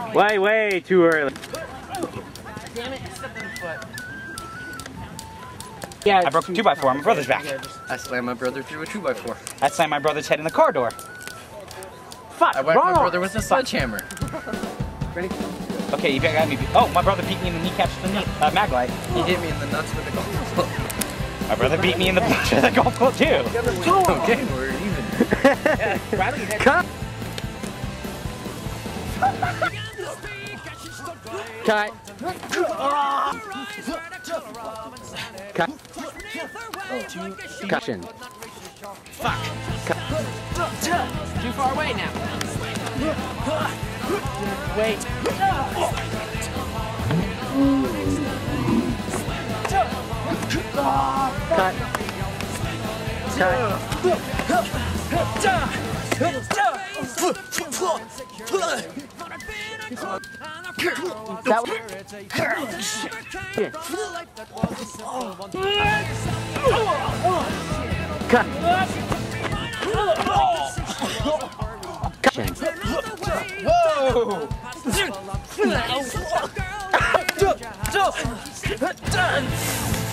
Way too early. Damn it, I stepped on the foot. Yeah, I broke a 2x4 on my brother's back. I slammed my brother through a 2x4. I slammed my brother's head in the car door. Fuck, I whacked my brother with a sledgehammer. Ready? Okay, you got me. Oh, my brother beat me in the kneecaps with the mag light. He hit me in the nuts with the golf club. My brother beat me in the butt with a golf club too. Okay, we're even. Yeah, Riley had Cut. Cut. Cut. Cushion. Fuck. Too far away now. Wait. Cut. That was... Cut. Whoa!